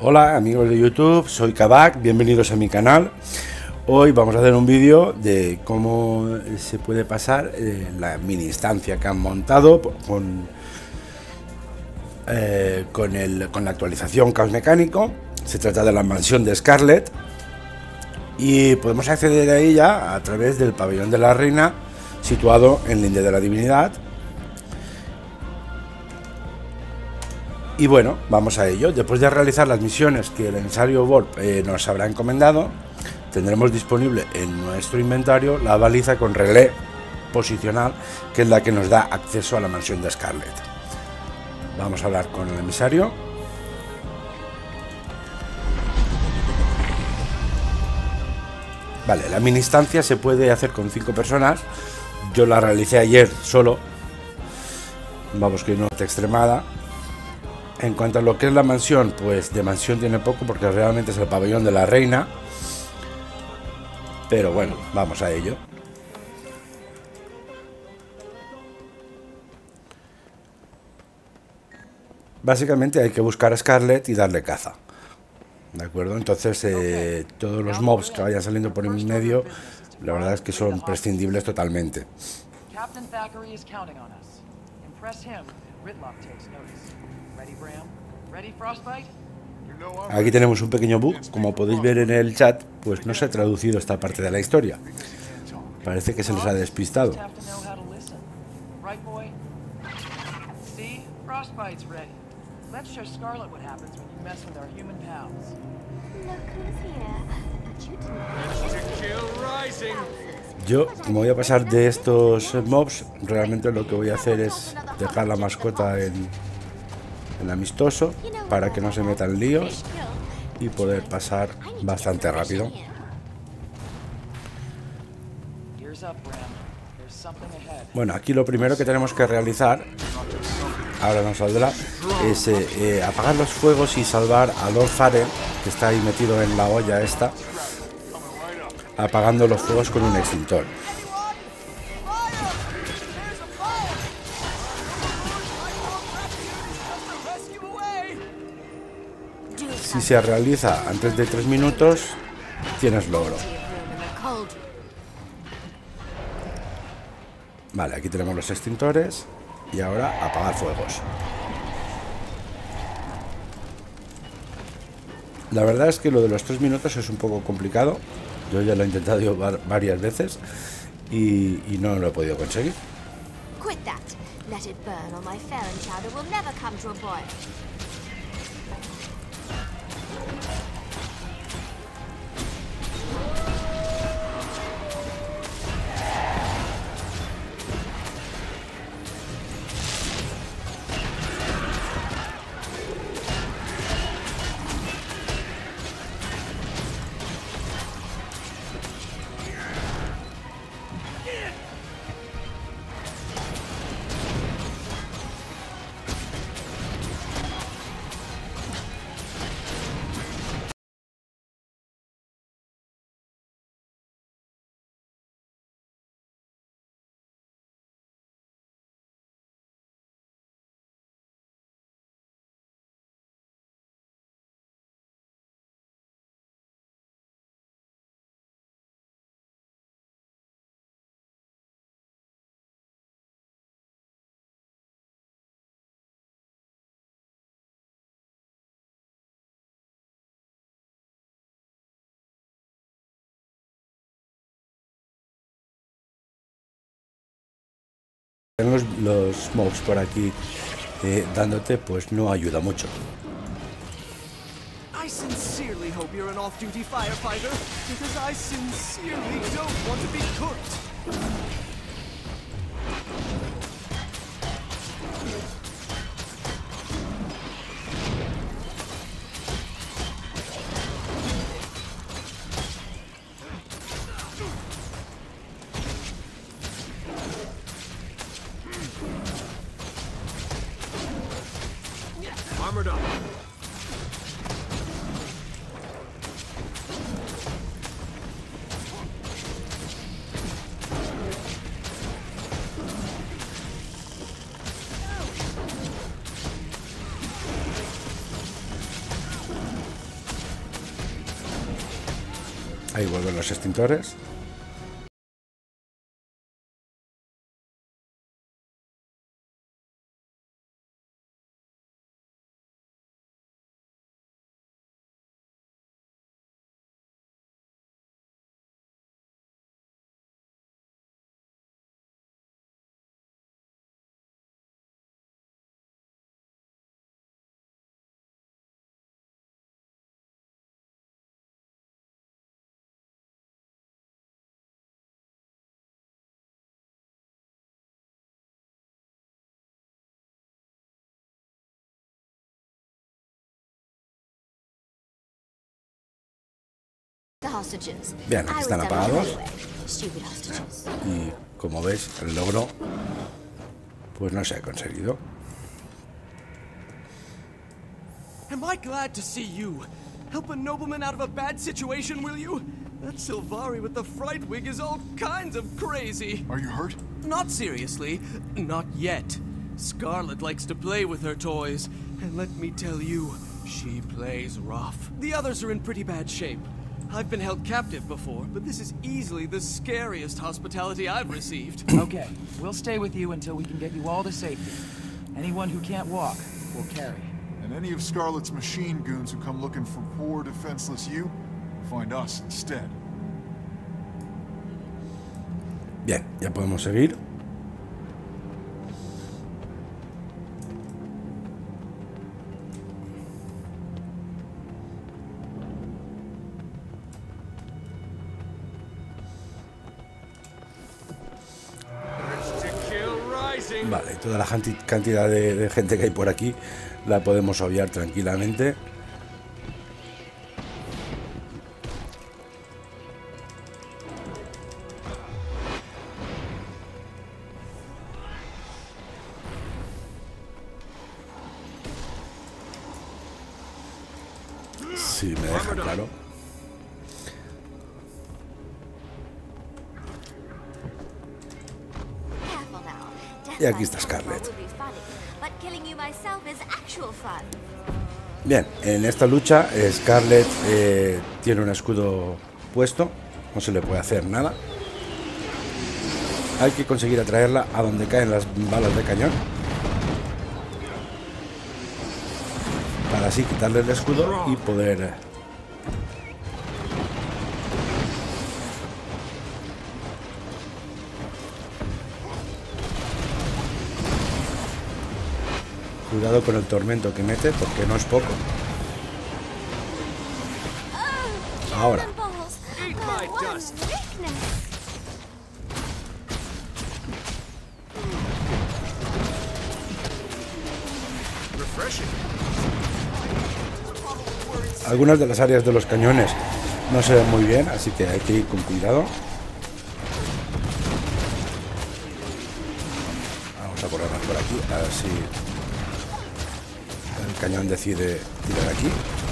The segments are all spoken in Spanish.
Hola amigos de YouTube, soy Kabak, bienvenidos a mi canal. Hoy vamos a hacer un vídeo de cómo se puede pasar la mini instancia que han montado con la actualización Caos Mecánico. Se trata de la mansión de Scarlet y podemos acceder a ella a través del pabellón de la reina situado en Linde de la Divinidad. Y bueno, vamos a ello. Después de realizar las misiones que el emisario Vorp nos habrá encomendado, tendremos disponible en nuestro inventario la baliza con relé posicional, que es la que nos da acceso a la mansión de Scarlet. Vamos a hablar con el emisario. Vale, la mini instancia se puede hacer con 5 personas. Yo la realicé ayer solo. Vamos, que no está extremada. En cuanto a lo que es la mansión, pues de mansión tiene poco porque realmente es el pabellón de la reina. Pero bueno, vamos a ello. Básicamente hay que buscar a Scarlet y darle caza. ¿De acuerdo? Entonces todos los mobs que vayan saliendo por en medio, la verdad es que son prescindibles totalmente. Aquí tenemos un pequeño bug, como podéis ver en el chat, pues no se ha traducido esta parte de la historia. Parece que se les ha despistado. Yo, como voy a pasar de estos mobs, realmente lo que voy a hacer es dejar la mascota en amistoso para que no se metan líos y poder pasar bastante rápido. Bueno, aquí lo primero que tenemos que realizar, ahora nos saldrá, es apagar los fuegos y salvar a Lord Farrell, que está ahí metido en la olla esta, apagando los fuegos con un extintor. Si se realiza antes de 3 minutos, tienes logro. Vale, aquí tenemos los extintores y ahora apagar fuegos. La verdad es que lo de los 3 minutos es un poco complicado. Yo ya lo he intentado varias veces y no lo he podido conseguir. Los mobs por aquí dándote, pues no ayuda mucho. I sincerely hope you're an off-duty firefighter, because I sincerely don't want to be cooked. Armored up. Ahí vuelven los extintores. Bien, aquí están apagados. Y como veis, el logro pues no se ha conseguido. Am I glad to see you? Help a nobleman out of a bad situation, will you? That Silvari with the fright wig is all kinds of crazy. Are you hurt? Not seriously. Not yet. Scarlet likes to play with her toys. And let me tell you, she plays rough. The others are in pretty bad shape. I've been held captive before, but this is easily the scariest hospitality I've received. Okay, we'll stay with you until we can get you all to safety. Anyone who can't walk, we'll carry. And any of Scarlet's machine goons who come looking for poor, defenseless you, find us instead. Bien, ya podemos seguir. Vale, toda la cantidad de gente que hay por aquí la podemos obviar tranquilamente. Sí, me deja claro. Y aquí está Scarlet. Bien, en esta lucha Scarlet tiene un escudo puesto, no se le puede hacer nada. Hay que conseguir atraerla a donde caen las balas de cañón, para así quitarle el escudo y poder... Cuidado con el tormento que mete, porque no es poco. Ahora. Algunas de las áreas de los cañones no se ven muy bien, así que hay que ir con cuidado. Vamos a ponernos por aquí, a ver si el cañón decide tirar aquí.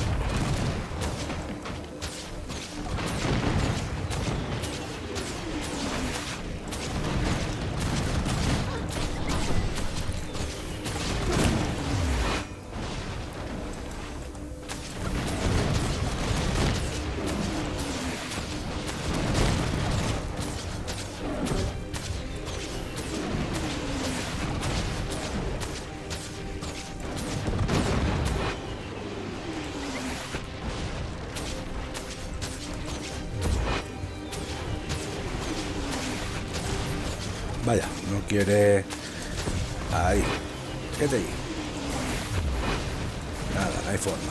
Vaya, no quiere... Ahí. Quédate ahí. Nada, no hay forma.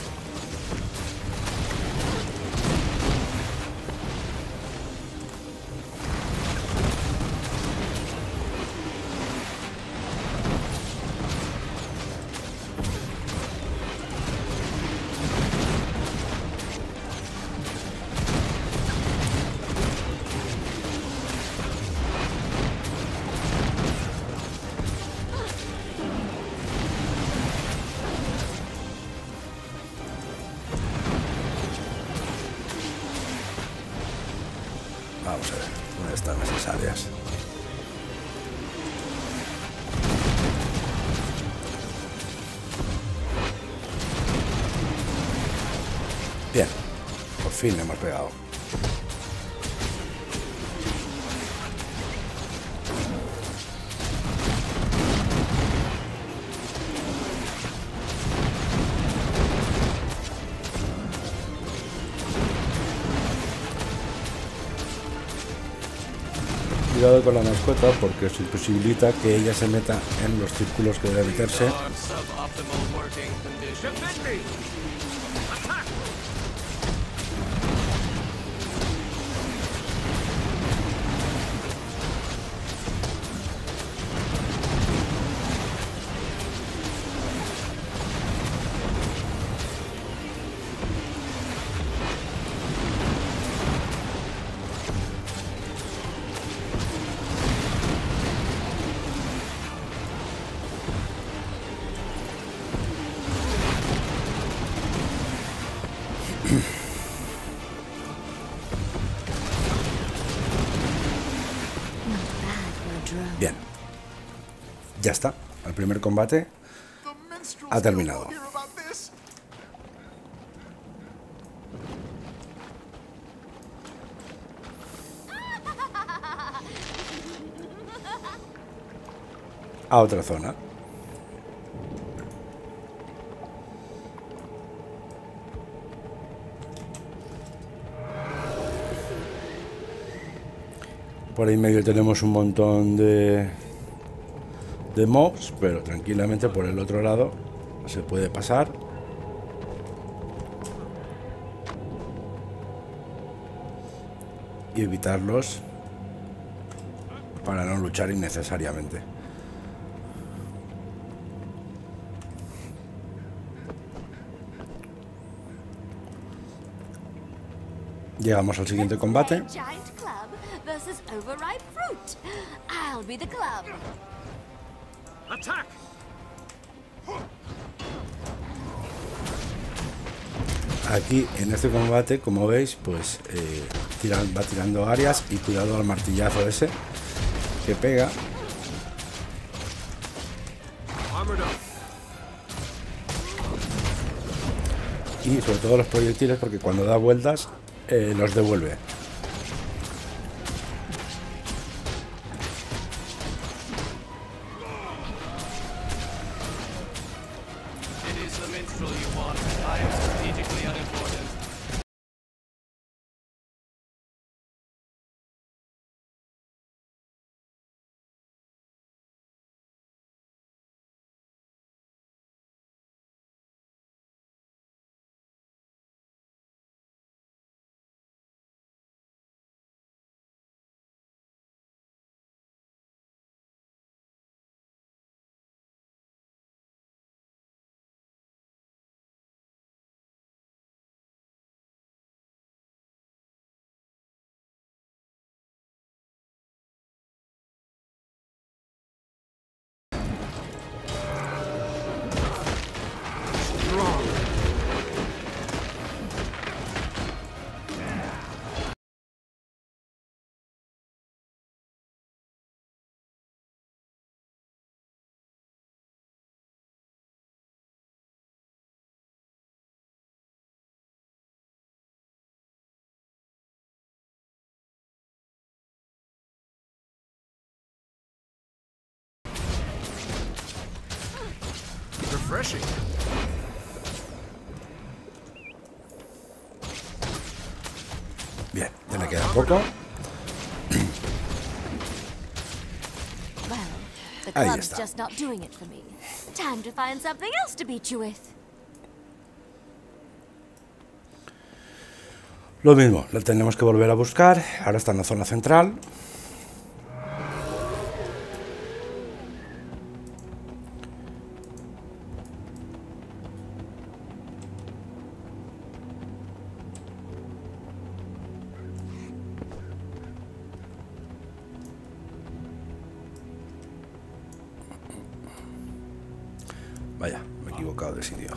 Vamos a ver, ¿dónde están esas áreas? Bien, por fin le hemos pegado. cuidado con la mascota porque os imposibilita que ella se meta en los círculos que debe meterse. Suboptimal working conditions. Bien, ya está. El primer combate ha terminado. A otra zona. Por ahí en medio tenemos un montón de mobs, pero tranquilamente por el otro lado se puede pasar. Y evitarlos para no luchar innecesariamente. Llegamos al siguiente combate. Aquí en este combate, como veis, pues va tirando áreas y cuidado al martillazo ese que pega. Y sobre todo los proyectiles, porque cuando da vueltas los devuelve. Refreshing. Bien, ya me queda poco. Ahí está. Lo mismo, lo tenemos que volver a buscar. Ahora está en la zona central. Vaya, me he equivocado de sitio.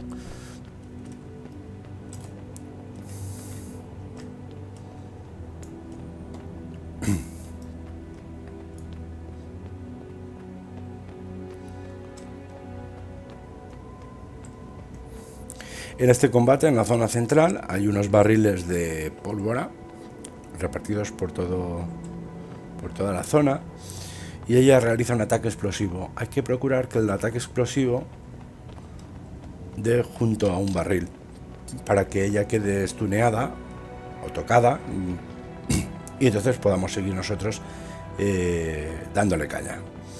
En este combate, en la zona central, hay unos barriles de pólvora repartidos por toda la zona. Y ella realiza un ataque explosivo. Hay que procurar que el ataque explosivo dé junto a un barril para que ella quede estuneada o tocada y entonces podamos seguir nosotros dándole caña.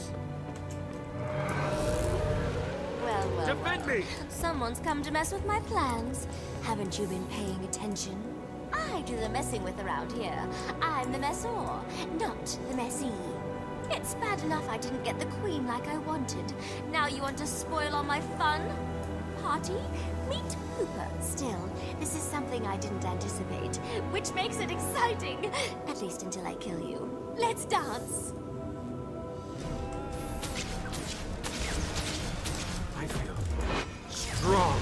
Well, someone's come to mess with my plans. Haven't you been paying attention? I do the messing with around here. I'm the messor, not the messy. It's bad enough I didn't get the queen like I wanted. Now you want to spoil all my fun? Party? Meet Hooper. Still, this is something I didn't anticipate, which makes it exciting. At least until I kill you. Let's dance. I feel strong.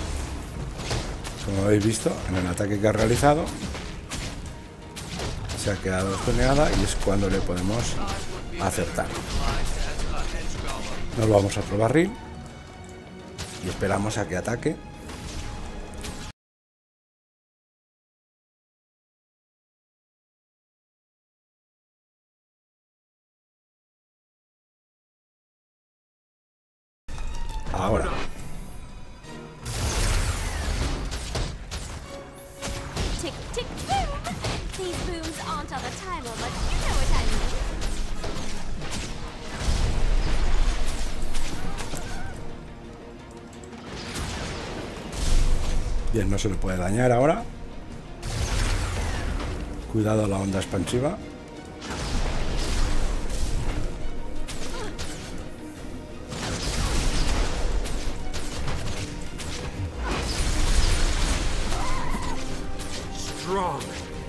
Como habéis visto, en el ataque que ha realizado se ha quedado estoneada y es cuando le podemos acertar. Nos vamos a otro barril y esperamos a que ataque. Ahora. Tick, tick, boom! These booms aren't on a timer, but you know what I mean. Bien, no se le puede dañar ahora. Cuidado a la onda expansiva. Strong.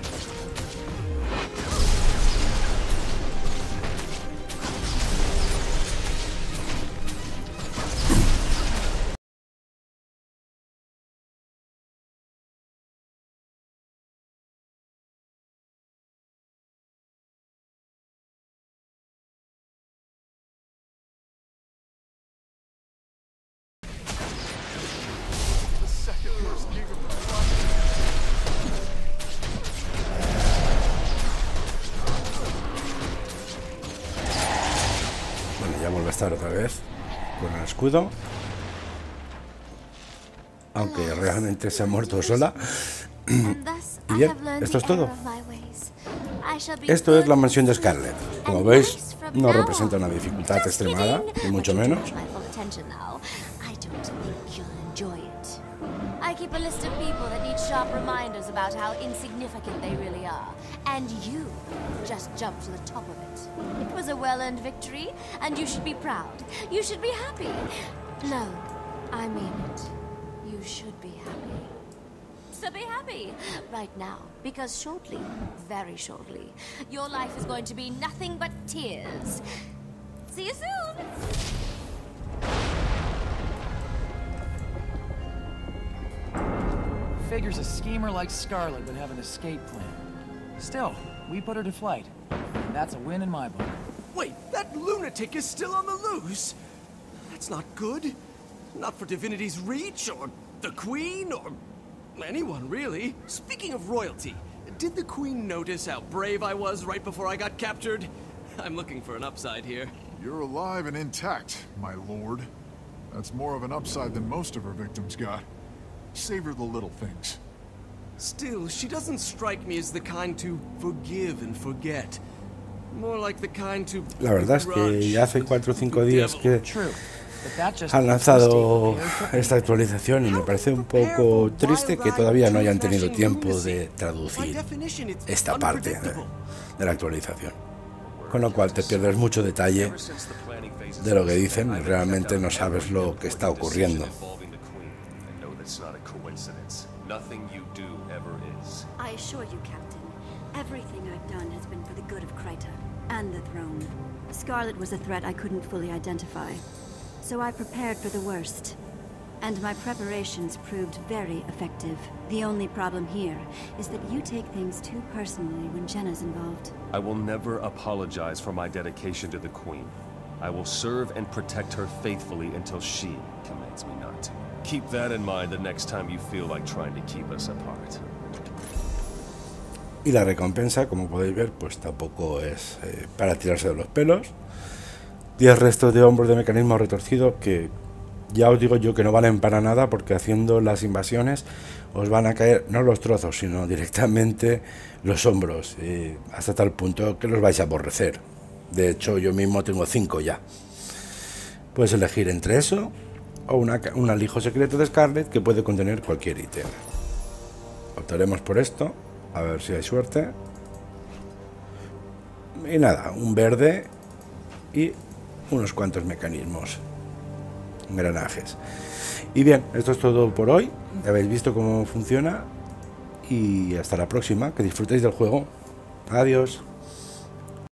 Vuelve a estar otra vez con el escudo, aunque realmente se ha muerto sola. Y bien, esto es todo. Esto es la mansión de Scarlet. Como veis, no representa una dificultad extremada, ni mucho menos. I keep a list of people that need sharp reminders about how insignificant they really are. And you just jumped to the top of it. It was a well-earned victory, and you should be proud. You should be happy. No, I mean it. You should be happy. So be happy right now, because shortly, very shortly, your life is going to be nothing but tears. See you soon! Figures a schemer like Scarlet would have an escape plan. Still, we put her to flight. And that's a win in my book. Wait, that lunatic is still on the loose. That's not good. Not for Divinity's Reach, or the Queen, or anyone, really. Speaking of royalty, did the Queen notice how brave I was right before I got captured? I'm looking for an upside here. You're alive and intact, my lord. That's more of an upside than most of her victims got. Savor the little things. Still, she doesn't strike me as the kind to forgive and forget. More like the kind to La verdad es que ya hace 4 o 5 días que True. But that just han lanzado esta actualización y me parece un poco triste que todavía no hayan tenido tiempo de traducir esta parte de la actualización. Con lo cual te pierdes mucho detalle de lo que dicen y realmente no sabes lo que está ocurriendo. I assure you, Captain, everything I've done has been for the good of Kryta and the throne. Scarlet was a threat I couldn't fully identify, so I prepared for the worst. And my preparations proved very effective. The only problem here is that you take things too personally when Jenna's involved. I will never apologize for my dedication to the Queen. I will serve and protect her faithfully until she commands me not to. Keep that in mind the next time you feel like trying to keep us apart. Y la recompensa, como podéis ver, pues tampoco es para tirarse de los pelos. 10 restos de hombros de mecanismo retorcido que Ya os digo yo que no valen para nada, porque haciendo las invasiones os van a caer no los trozos, sino directamente los hombros, hasta tal punto que los vais a aborrecer. De hecho, yo mismo tengo 5 ya. Puedes elegir entre eso o un alijo secreto de Scarlet que puede contener cualquier ítem. Optaremos por esto, a ver si hay suerte. Y nada, un verde y unos cuantos mecanismos, engranajes. Y bien, esto es todo por hoy. Ya habéis visto cómo funciona y hasta la próxima. Que disfrutéis del juego. Adiós.